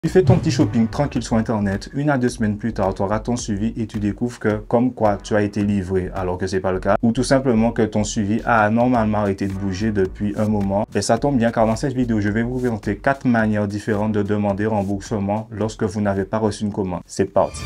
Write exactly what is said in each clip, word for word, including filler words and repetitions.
Tu fais ton petit shopping tranquille sur internet, une à deux semaines plus tard, tu auras ton suivi et tu découvres que comme quoi tu as été livré alors que c'est pas le cas, ou tout simplement que ton suivi a normalement arrêté de bouger depuis un moment. Et ça tombe bien car dans cette vidéo, je vais vous présenter quatre manières différentes de demander remboursement lorsque vous n'avez pas reçu une commande. C'est parti.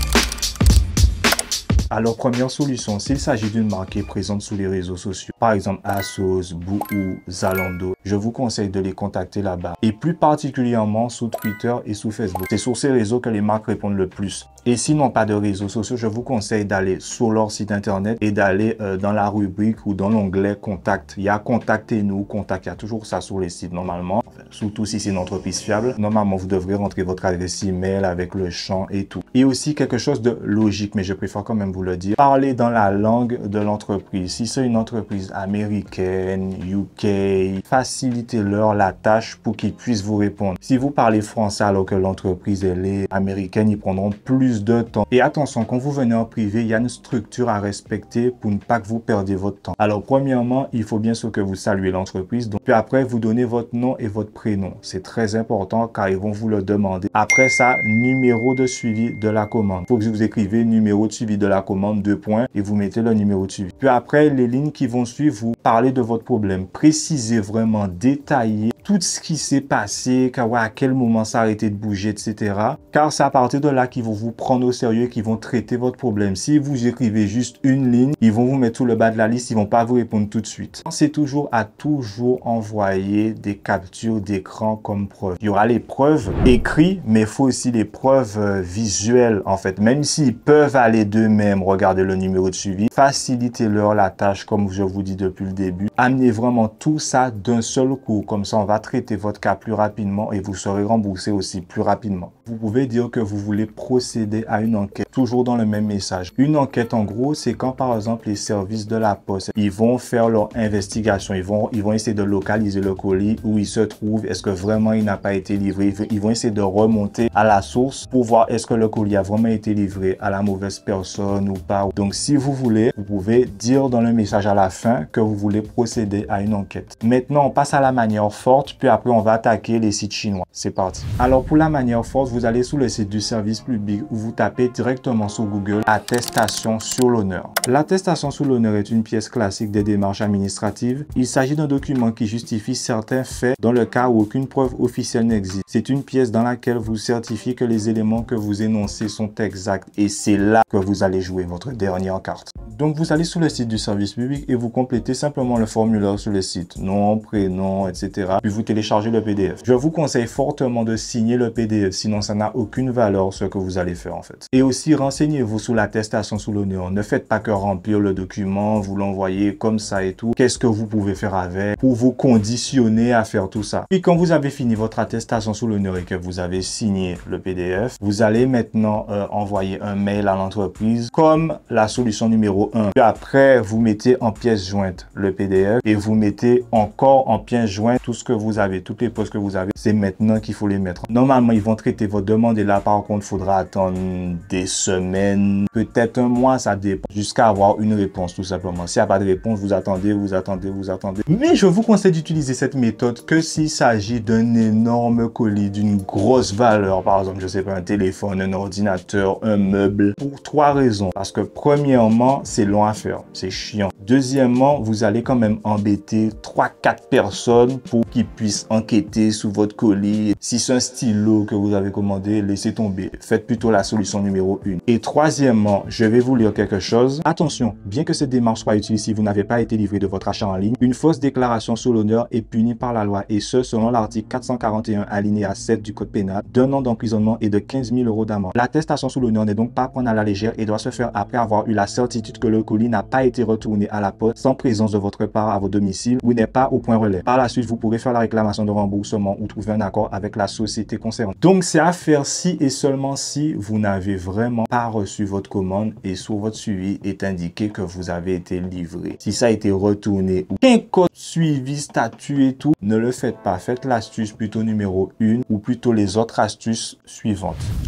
Alors, première solution, s'il s'agit d'une marque qui est présente sur les réseaux sociaux, par exemple Asos, Boohoo, Zalando, je vous conseille de les contacter là-bas. Et plus particulièrement sur Twitter et sur Facebook. C'est sur ces réseaux que les marques répondent le plus. Et s'ils n'ont pas de réseaux sociaux, je vous conseille d'aller sur leur site internet et d'aller euh, dans la rubrique ou dans l'onglet Contact. Il y a Contactez-nous, Contact, il y a toujours ça sur les sites normalement. Enfin, surtout si c'est une entreprise fiable. Normalement, vous devrez rentrer votre adresse email avec le champ et tout. Et aussi quelque chose de logique, mais je préfère quand même vous le dire. Parlez dans la langue de l'entreprise. Si c'est une entreprise américaine, U K, facilitez-leur la tâche pour qu'ils puissent vous répondre. Si vous parlez français alors que l'entreprise elle est américaine, ils prendront plus de temps. Et attention, quand vous venez en privé, il y a une structure à respecter pour ne pas que vous perdiez votre temps. Alors, premièrement, il faut bien sûr que vous saluez l'entreprise. Donc, puis après, vous donnez votre nom et votre prénom. C'est très important car ils vont vous le demander. Après ça, numéro de suivi de la commande. Il faut que vous écrivez numéro de suivi de la commande, deux points, et vous mettez le numéro de suivi. Puis après, les lignes qui vont suivre, vous parlez de votre problème. Précisez vraiment, détaillez tout ce qui s'est passé, car, ouais, à quel moment ça a arrêté de bouger, et cetera. Car c'est à partir de là qu'ils vont vous prendre au sérieux, qu'ils vont traiter votre problème. Si vous écrivez juste une ligne, ils vont vous mettre sur le bas de la liste, ils vont pas vous répondre tout de suite. Pensez toujours à toujours envoyer des captures d'écran comme preuve. Il y aura les preuves écrites, mais il faut aussi les preuves euh, visuelles en fait. Même s'ils peuvent aller d'eux-mêmes regarder le numéro de suivi, facilitez-leur la tâche comme je vous dis depuis le début. Amenez vraiment tout ça d'un seul coup, comme ça on va traiter votre cas plus rapidement et vous serez remboursé aussi plus rapidement. Vous pouvez dire que vous voulez procéder à une enquête, toujours dans le même message. Une enquête, en gros, c'est quand, par exemple, les services de la poste, ils vont faire leur investigation. Ils vont, ils vont essayer de localiser le colis, où il se trouve, est-ce que vraiment il n'a pas été livré. Ils vont essayer de remonter à la source pour voir est-ce que le colis a vraiment été livré à la mauvaise personne ou pas. Donc, si vous voulez, vous pouvez dire dans le message à la fin que vous voulez procéder à une enquête. Maintenant, on passe à la manière forte, puis après, on va attaquer les sites chinois. C'est parti. Alors, pour la manière forte, vous allez sur le site du service public où vous tapez directement sur Google attestation sur l'honneur. L'attestation sur l'honneur est une pièce classique des démarches administratives. Il s'agit d'un document qui justifie certains faits dans le cas où aucune preuve officielle n'existe. C'est une pièce dans laquelle vous certifiez que les éléments que vous énoncez sont exacts et c'est là que vous allez jouer votre dernière carte. Donc vous allez sur le site du service public et vous complétez simplement le formulaire sur le site, nom, prénom, et cetera. Puis vous téléchargez le P D F. Je vous conseille fortement de signer le P D F, sinon ça n'a aucune valeur ce que vous allez faire en fait. Et aussi renseignez-vous sur l'attestation sur l'honneur. Ne faites pas que remplir le document, vous l'envoyez comme ça et tout. Qu'est-ce que vous pouvez faire avec pour vous conditionner à faire tout ça. Puis quand vous avez fini votre attestation sur l'honneur et que vous avez signé le P D F, vous allez maintenant euh, envoyer un mail à l'entreprise comme la solution numéro un. Puis après, vous mettez en pièce jointe le P D F et vous mettez encore en pièce jointe tout ce que vous avez, toutes les postes que vous avez. C'est maintenant qu'il faut les mettre. Normalement, ils vont traiter votre demande et là, par contre, il faudra attendre des semaines, peut-être un mois, ça dépend, jusqu'à avoir une réponse tout simplement. S'il n'y a pas de réponse, vous attendez, vous attendez, vous attendez. Mais je vous conseille d'utiliser cette méthode que s'il s'agit d'un énorme colis, d'une grosse valeur, par exemple, je sais pas, un téléphone, un ordinateur, un meuble, pour trois raisons. Parce que premièrement, c'est long à faire, c'est chiant. Deuxièmement, vous allez quand même embêter trois quatre personnes pour qu'ils puissent enquêter sur votre colis. Si c'est un stylo que vous avez commandé, laissez tomber. Faites plutôt la solution numéro une. Et troisièmement, je vais vous lire quelque chose. Attention, bien que cette démarche soit utile si vous n'avez pas été livré de votre achat en ligne, une fausse déclaration sur l'honneur est punie par la loi et ce, selon l'article quatre cent quarante et un alinéa sept du code pénal, d'un an d'emprisonnement et de quinze mille euros d'amende. L'attestation sur l'honneur n'est donc pas à prendre à la légère et doit se faire après avoir eu la certitude que le colis n'a pas été retourné à la poste sans présence de votre part à votre domicile ou n'est pas au point relais. Par la suite, vous pourrez faire la réclamation de remboursement ou trouver un accord avec la société concernée. Donc, c'est à faire si et seulement si vous n'avez vraiment pas reçu votre commande et sur votre suivi est indiqué que vous avez été livré. Si ça a été retourné ou qu'un code suivi, statut et tout, ne le faites pas. Faites l'astuce plutôt numéro une ou plutôt les autres astuces suivantes.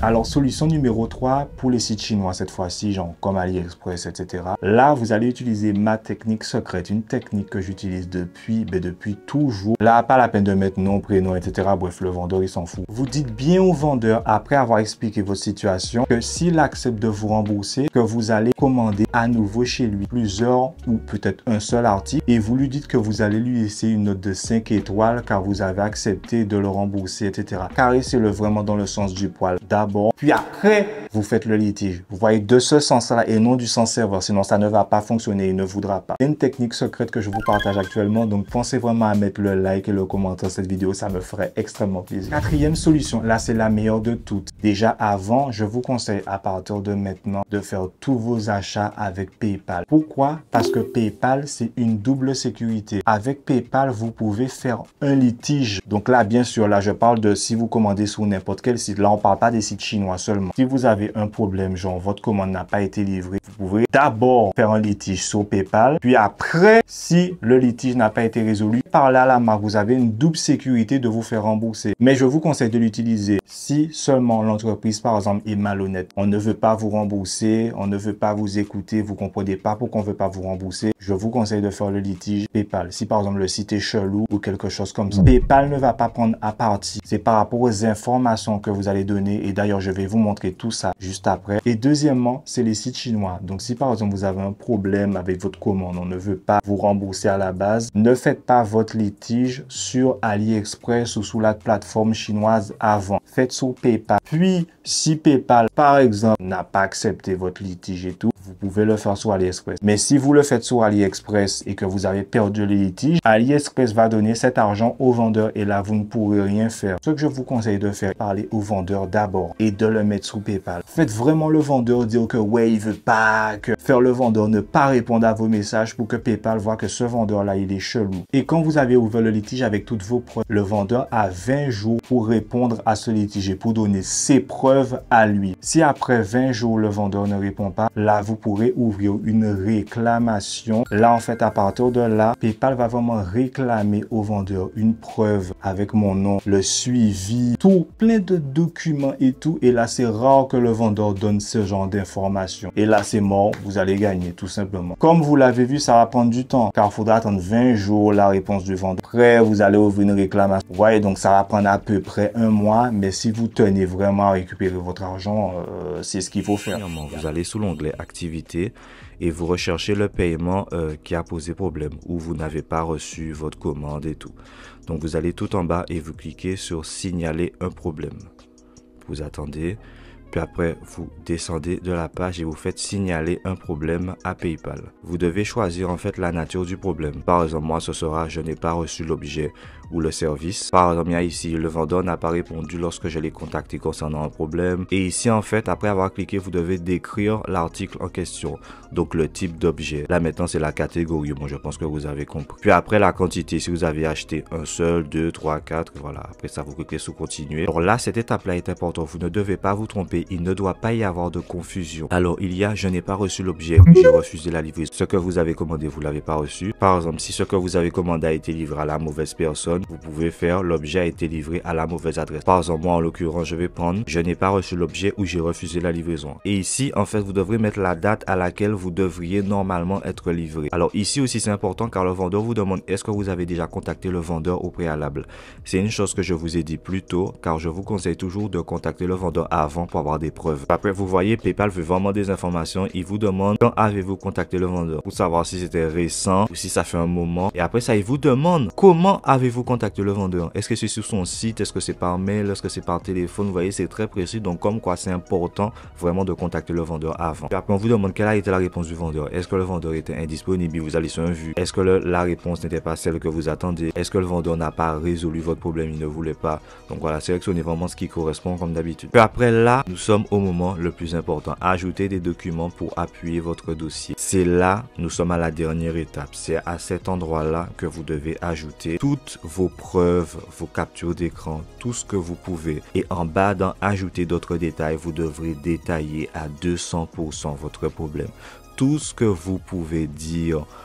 Alors, solution numéro trois pour les sites chinois cette fois-ci, genre comme AliExpress, et cetera. Là, vous allez utiliser ma technique secrète, une technique que j'utilise depuis, ben depuis toujours. Là, pas la peine de mettre nom, prénom, et cetera. Bref, le vendeur, il s'en fout. Vous dites bien au vendeur, après avoir expliqué votre situation, que s'il accepte de vous rembourser, que vous allez commander à nouveau chez lui plusieurs ou peut-être un seul article et vous lui dites que vous allez lui laisser une note de cinq étoiles car vous avez accepté de le rembourser, et cetera. Caressez-le vraiment dans le sens du poil d'abord, puis après, vous faites le litige. Vous voyez, de ce sens-là et non du sens serveur, sinon ça ne va pas fonctionner, il ne voudra pas. C'est une technique secrète que je vous partage actuellement, donc pensez vraiment à mettre le like et le commentaire de cette vidéo, ça me ferait extrêmement plaisir. Quatrième solution, là c'est la meilleure de toutes. Déjà avant, je vous conseille à partir de maintenant de faire tous vos achats avec PayPal. Pourquoi? Parce que PayPal, c'est une double sécurité. Avec PayPal, vous pouvez faire un litige. Donc là, bien sûr, là je parle de si vous commandez sur n'importe quel site. Là, on parle pas des sites chinois seulement. Si vous avez un problème, genre votre commande n'a pas été livrée, vous pouvez d'abord faire un litige sur PayPal. Puis après, si le litige n'a pas été résolu, parlez à la marque. Vous avez une double sécurité de vous faire rembourser. Mais je vous conseille de l'utiliser si seulement l'entreprise, par exemple, est malhonnête. On ne veut pas vous rembourser, on ne veut pas vous écouter, vous comprenez pas pourquoi on veut pas vous rembourser. Je vous conseille de faire le litige PayPal. Si par exemple le site est chelou ou quelque chose comme ça, PayPal ne va pas prendre à partie. C'est par rapport aux informations que vous allez donner. Et d'ailleurs, je vais vous montrer tout ça juste après. Et deuxièmement, c'est les sites chinois. Donc si par exemple vous avez un problème avec votre commande, on ne veut pas vous rembourser à la base, ne faites pas votre litige sur AliExpress ou sur la plateforme chinoise avant. Faites sur PayPal. Puis, si PayPal, par exemple, n'a pas accepté votre litige et tout, vous pouvez le faire sur AliExpress. Mais si vous le faites sur AliExpress et que vous avez perdu le litige, AliExpress va donner cet argent au vendeur et là, vous ne pourrez rien faire. Ce que je vous conseille de faire, parler au vendeur d'abord et de le mettre sur PayPal. Faites vraiment le vendeur dire que ouais, il veut pas, que faire le vendeur ne pas répondre à vos messages pour que PayPal voit que ce vendeur-là, il est chelou. Et quand vous avez ouvert le litige avec toutes vos preuves, le vendeur a vingt jours pour répondre à ce litige et pour donner ses preuves à lui. Si après vingt jours, le vendeur ne répond pas, là, vous pourrez ouvrir une réclamation. Là, en fait, à partir de là, PayPal va vraiment réclamer au vendeur une preuve avec mon nom, le suivi, tout, plein de documents et tout. Et là, c'est rare que le vendeur donne ce genre d'informations. Et là, c'est mort, vous allez gagner tout simplement. Comme vous l'avez vu, ça va prendre du temps car il faudra attendre vingt jours la réponse du vendeur. Après, vous allez ouvrir une réclamation. Vous voyez, donc ça va prendre à peu près un mois. Mais si vous tenez vraiment à récupérer votre argent, euh, c'est ce qu'il faut faire. Vous allez sous l'onglet activité et vous recherchez le paiement euh, qui a posé problème ou vous n'avez pas reçu votre commande et tout. Donc vous allez tout en bas et vous cliquez sur signaler un problème. Vous attendez. Puis après, vous descendez de la page et vous faites signaler un problème à PayPal. Vous devez choisir en fait la nature du problème. Par exemple, moi, ce sera « Je n'ai pas reçu l'objet » ou le service. Par exemple, il y a ici, le vendeur n'a pas répondu lorsque je l'ai contacté concernant un problème. Et ici, en fait, après avoir cliqué, vous devez décrire l'article en question. Donc, le type d'objet. Là, maintenant, c'est la catégorie. Bon, je pense que vous avez compris. Puis après, la quantité. Si vous avez acheté un seul, deux, trois, quatre, voilà. Après ça, vous cliquez sur continuer. Alors là, cette étape-là est importante. Vous ne devez pas vous tromper. Il ne doit pas y avoir de confusion. Alors, il y a, je n'ai pas reçu l'objet. J'ai refusé la livraison. Ce que vous avez commandé, vous l'avez pas reçu. Par exemple, si ce que vous avez commandé a été livré à la mauvaise personne, vous pouvez faire l'objet a été livré à la mauvaise adresse. Par exemple, moi en l'occurrence, je vais prendre je n'ai pas reçu l'objet ou j'ai refusé la livraison. Et ici, en fait, vous devrez mettre la date à laquelle vous devriez normalement être livré. Alors ici aussi, c'est important car le vendeur vous demande est-ce que vous avez déjà contacté le vendeur au préalable. C'est une chose que je vous ai dit plus tôt car je vous conseille toujours de contacter le vendeur avant pour avoir des preuves. Après, vous voyez, PayPal veut vraiment des informations. Il vous demande quand avez-vous contacté le vendeur pour savoir si c'était récent ou si ça fait un moment. Et après ça, il vous demande comment avez-vous contacté le vendeur. Est-ce que c'est sur son site? Est-ce que c'est par mail? Est-ce que c'est par téléphone? Vous voyez, c'est très précis. Donc, comme quoi, c'est important vraiment de contacter le vendeur avant. Puis après, on vous demande quelle a été la réponse du vendeur. Est-ce que le vendeur était indisponible? Vous allez sur un vu. Est-ce que le, la réponse n'était pas celle que vous attendez? Est-ce que le vendeur n'a pas résolu votre problème? Il ne voulait pas. Donc voilà, sélectionnez vraiment ce qui correspond comme d'habitude. Puis après là, nous sommes au moment le plus important. Ajouter des documents pour appuyer votre dossier. C'est là, nous sommes à la dernière étape. C'est à cet endroit-là que vous devez ajouter toutes vos preuves, vos captures d'écran, tout ce que vous pouvez. Et en bas, dans ajouter d'autres détails, vous devrez détailler à deux cents pour cent votre problème. Tout ce que vous pouvez dire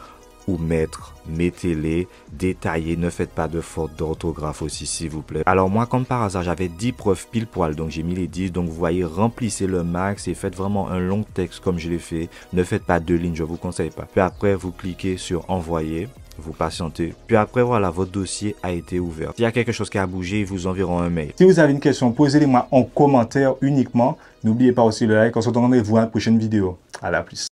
ou mettre, mettez-les, détaillez, ne faites pas de faute d'orthographe aussi s'il vous plaît. Alors moi comme par hasard j'avais dix preuves pile poil, donc j'ai mis les dix, donc vous voyez, remplissez le max et faites vraiment un long texte comme je l'ai fait. Ne faites pas deux lignes, je vous conseille pas. Puis après vous cliquez sur envoyer, vous patientez, puis après voilà, votre dossier a été ouvert. S'il y a quelque chose qui a bougé, ils vous enverront un mail. Si vous avez une question, posez-les moi en commentaire uniquement. N'oubliez pas aussi le like. On se retrouve dans une prochaine vidéo. À la plus.